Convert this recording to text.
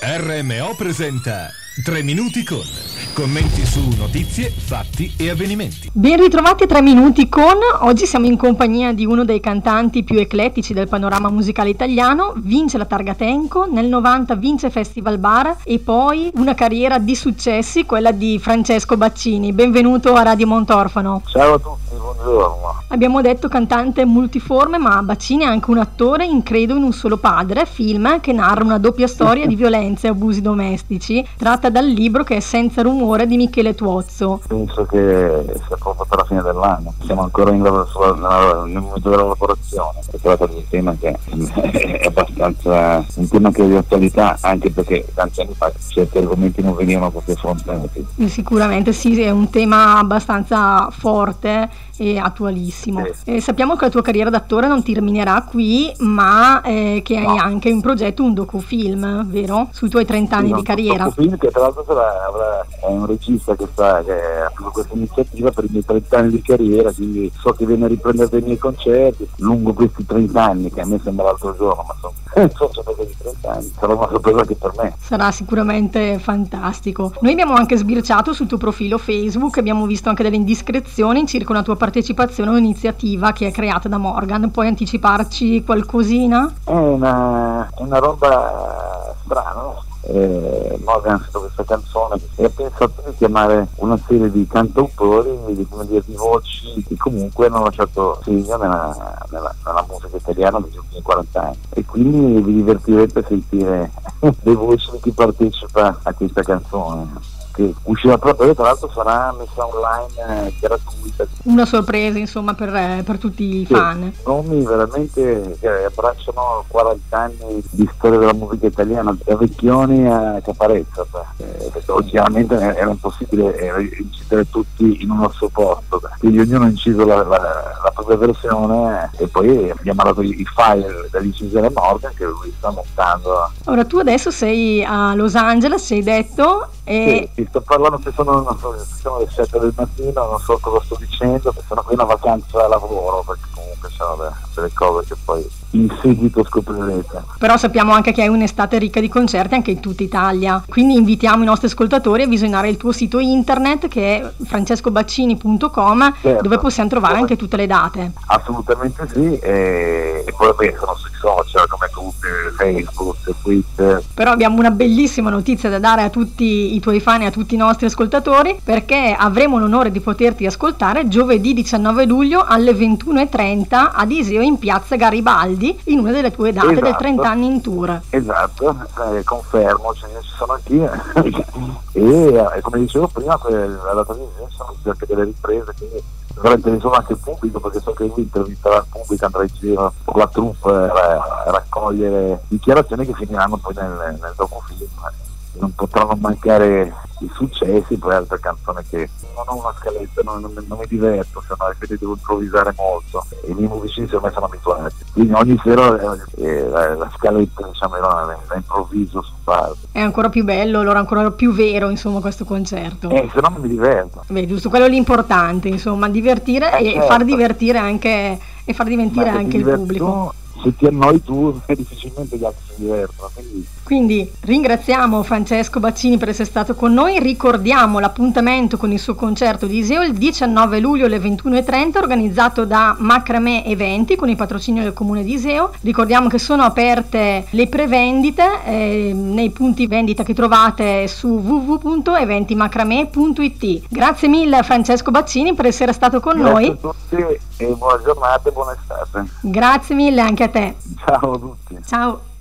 RMO presenta 3 minuti con commenti su notizie, fatti e avvenimenti. Ben ritrovati a 3 minuti con. Oggi siamo in compagnia di uno dei cantanti più eclettici del panorama musicale italiano. Vince la Targa Tenco, nel 90 vince Festival Bar e poi una carriera di successi, quella di Francesco Baccini. Benvenuto a Radio Montorfano. Ciao a tutti, buongiorno. Abbiamo detto cantante multiforme, ma Baccini è anche un attore in Credo in un solo padre, film che narra una doppia storia di violenze e abusi domestici, tratta dal libro che è Senza rumore di Michele Tuozzo. Penso che sia proprio per la fine dell'anno. Siamo ancora nel momento della lavorazione. Si tratta di un tema che è abbastanza un tema che è di attualità, anche perché tanti anni fa certi argomenti non venivano proprio affrontati. Sicuramente sì, è un tema abbastanza forte e attualissimo. Sappiamo che la tua carriera d'attore non terminerà qui, ma che hai anche in progetto un docufilm, vero? Sui tuoi 30 anni di carriera. Un docufilm che tra l'altro è un regista che ha fatto questa iniziativa per i miei 30 anni di carriera, quindi so che viene a riprendere dei miei concerti lungo questi 30 anni, che a me sembra l'altro giorno, ma sono sorpresa di 30 anni, sarà una sorpresa anche per me. Sarà sicuramente fantastico. Noi abbiamo anche sbirciato sul tuo profilo Facebook, abbiamo visto anche delle indiscrezioni circa una tua partecipazione a un'iniziativa che è creata da Morgan. Puoi anticiparci qualcosina? È una roba strana, no? Morgan ha scritto questa canzone e ha pensato di chiamare una serie di cantautori, di voci che comunque hanno lasciato segno nella musica italiana negli ultimi 40 anni, e quindi vi divertirete a sentire le voci di chi partecipa a questa canzone, che uscirà proprio, tra l'altro sarà messa online gratuita. Una sorpresa insomma per tutti i fan. Nomi veramente che abbracciano 40 anni di storia della musica italiana, da Vecchioni a Caparezza, perché oggettivamente era impossibile incidere tutti in uno stesso posto, quindi ognuno ha inciso la propria versione e poi abbiamo mandato i file dall'incisore Morgan che lui sta montando. Ora tu adesso sei a Los Angeles, sei detto, e sì, sto parlando che sono le 7 del mattino, non so cosa sto dicendo, perché sono qui una vacanza da lavoro, perché comunque sono delle cose che poi in seguito scoprirete. Però sappiamo anche che hai un'estate ricca di concerti anche in tutta Italia, quindi invitiamo i nostri ascoltatori a visionare il tuo sito internet che è francescobaccini.com, certo, dove possiamo trovare anche tutte le date. Assolutamente sì, e poi vabbè, sono sui social come tutti, Facebook, Twitter. Però abbiamo una bellissima notizia da dare a tutti i tuoi fan e a tutti i nostri ascoltatori, perché avremo l'onore di poterti ascoltare giovedì 19 luglio alle 21:30 ad Iseo in piazza Garibaldi, in una delle tue date del 30 anni in tour. Esatto, confermo, ci sono anch'io e come dicevo prima, la data di Iseo sono anche delle riprese, quindi dovrà interessare anche il pubblico, perché so che lui intervisterà il pubblico, andrà in giro con la troupe a raccogliere dichiarazioni che finiranno poi nel docufilm. Non potranno mancare i successi, poi altre canzoni che non ho una scaletta, non mi diverto, se no quindi devo improvvisare molto e i miei musicisti ormai sono abituati, quindi ogni sera la scaletta, diciamo, la improvviso su parte. È ancora più bello, allora ancora più vero insomma questo concerto. Se no non mi diverto. Beh, giusto, quello è l'importante, insomma, divertire e certo. Far divertire anche e far divertire anche il pubblico. Se ti annoi tu, difficilmente gli altri si divertono. Quindi ringraziamo Francesco Baccini per essere stato con noi, ricordiamo l'appuntamento con il suo concerto di Iseo il 19 luglio alle 21:30, organizzato da Macramè Eventi con il patrocinio del comune di Iseo. Ricordiamo che sono aperte le prevendite nei punti vendita che trovate su www.eventimacramè.it. Grazie mille Francesco Baccini per essere stato con noi. Grazie a tutti e buona giornata e buona estate. Grazie mille anche a te. Ciao a tutti. Ciao.